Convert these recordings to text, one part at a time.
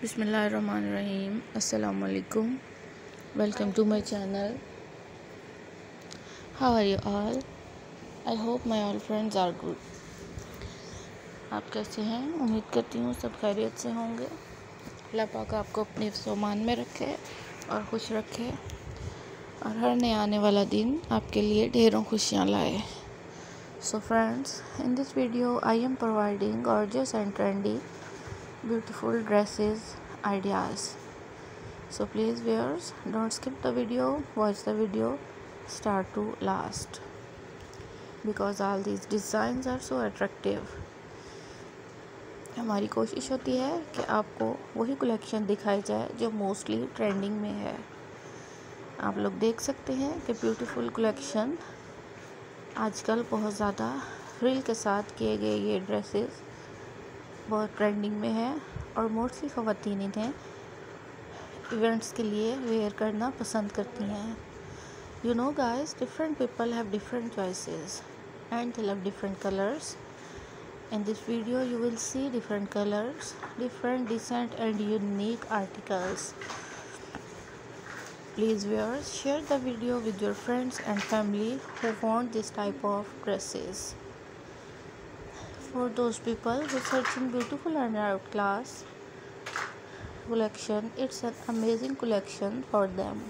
Bismillahirrahmanirrahim. Assalamu alaikum. Welcome to my channel. How are you all? I hope my all friends are good. आप कैसे हैं? उम्मीद करती हूँ सब खैरियत से होंगे। अल्लाह पाक आपको अपने सामान में रखे और खुश रखे और हर नए आने वाला दिन आपके लिए ढेरों खुशियाँ लाए। So friends, in this video I am providing gorgeous and trendy beautiful dresses ideas. So please viewers, don't skip the video, watch the video start to last because all these designs are so attractive. हमारी कोशिश होती है कि आपको वही collection दिखाई जाए जो मोस्टली ट्रेंडिंग में है। आप लोग देख सकते हैं कि ब्यूटीफुल कलेक्शन आजकल बहुत ज़्यादा फ्रिल के साथ किए गए ये ड्रेसेस बहुत ट्रेंडिंग में है और मोस्टली ख़वातीन इन्हें इवेंट्स के लिए वेयर करना पसंद करती हैं। You know guys, different people have different choices and they love different colors. In this video you will see different colors, different decent and unique articles. Please viewers, share the video with your friends and family who want this type of dresses. For those people who are searching beautiful and outclass collection, it's an amazing collection for them.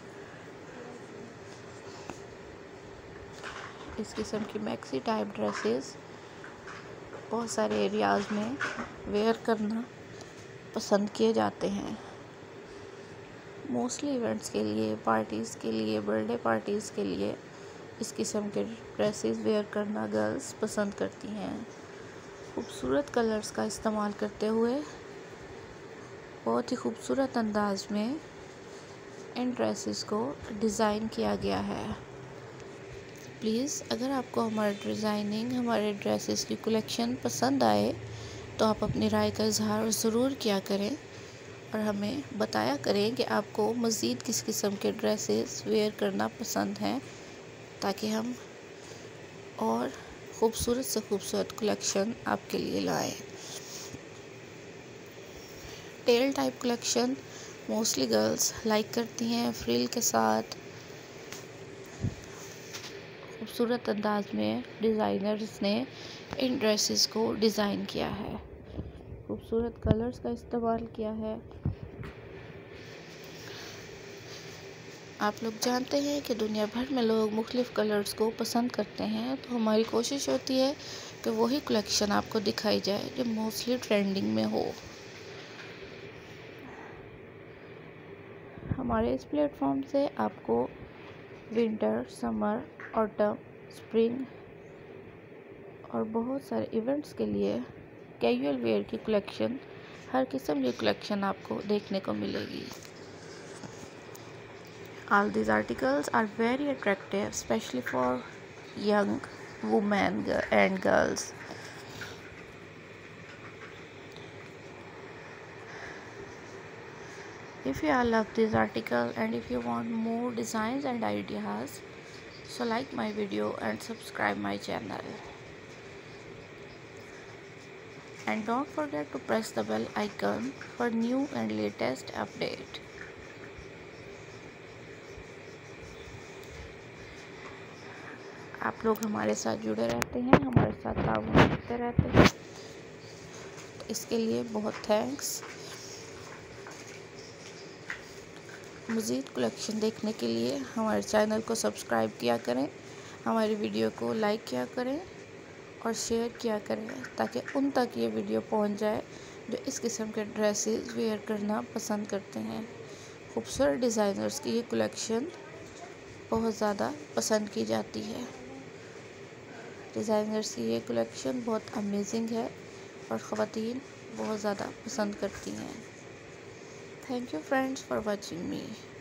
इस किस्म की maxi type dresses बहुत सारे areas में where करना पसंद किए जाते हैं। मोस्टली इवेंट्स के लिए, पार्टीज़ के लिए, बर्थडे पार्टीज़ के लिए इस किस्म के ड्रेसेस वेयर करना गर्ल्स पसंद करती हैं। खूबसूरत कलर्स का इस्तेमाल करते हुए बहुत ही खूबसूरत अंदाज में इन ड्रेसेस को डिज़ाइन किया गया है। प्लीज़ अगर आपको हमारे डिज़ाइनिंग, हमारे ड्रेसेस की कलेक्शन पसंद आए तो आप अपनी राय का इजहार ज़रूर किया करें और हमें बताया करें कि आपको मज़ीद किस किस्म के ड्रेसेस वेयर करना पसंद हैं ताकि हम और खूबसूरत से खूबसूरत कलेक्शन आपके लिए लाएं। Tail type collection mostly girls like करती हैं। फ्रिल के साथ खूबसूरत अंदाज में डिज़ाइनर्स ने इन ड्रेसेस को डिज़ाइन किया है। खूबसूरत कलर्स का इस्तेमाल किया है। आप लोग जानते हैं कि दुनिया भर में लोग मुख्तलिफ़ कलर्स को पसंद करते हैं, तो हमारी कोशिश होती है कि वही कलेक्शन आपको दिखाई जाए जो मोस्टली ट्रेंडिंग में हो। हमारे इस प्लेटफॉर्म से आपको विंटर, समर, ऑटम, स्प्रिंग और बहुत सारे इवेंट्स के लिए कैजुअल वेयर की कलेक्शन, हर किस्म की कलेक्शन आपको देखने को मिलेगी। All these articles are very attractive, especially for young women and girls. If you all love this article and if you want more designs and ideas, so like my video and subscribe my channel. And don't forget to press the bell icon for new and latest update. आप लोग हमारे साथ जुड़े रहते हैं, हमारे साथ ताउन करते रहते हैं, तो इसके लिए बहुत थैंक्स। मज़ीद कलेक्शन देखने के लिए हमारे चैनल को सब्सक्राइब किया करें, हमारी वीडियो को लाइक किया करें और शेयर किया करें ताकि उन तक ये वीडियो पहुंच जाए जो इस किस्म के ड्रेसेस वेयर करना पसंद करते हैं। खूबसूरत डिज़ाइनर्स की ये कलेक्शन बहुत ज़्यादा पसंद की जाती है। डिज़ाइनर्स की ये कलेक्शन बहुत अमेजिंग है और ख़वातीन बहुत ज़्यादा पसंद करती हैं। Thank you friends for watching me.